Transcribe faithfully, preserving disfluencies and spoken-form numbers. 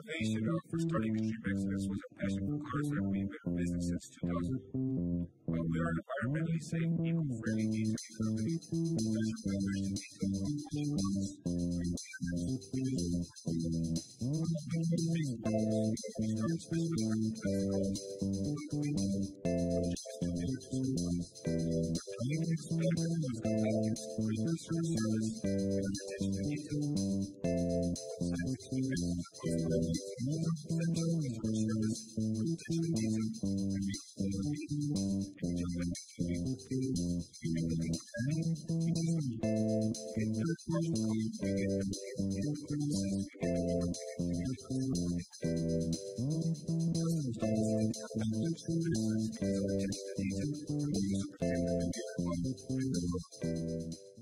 motivation uh, for starting Xtreme Xcellence was a passion for cars that we've been in business since two thousand. Uh, we are an environmentally safe, eco-friendly detailing company, specializing in detailing windshield parts, Thank you.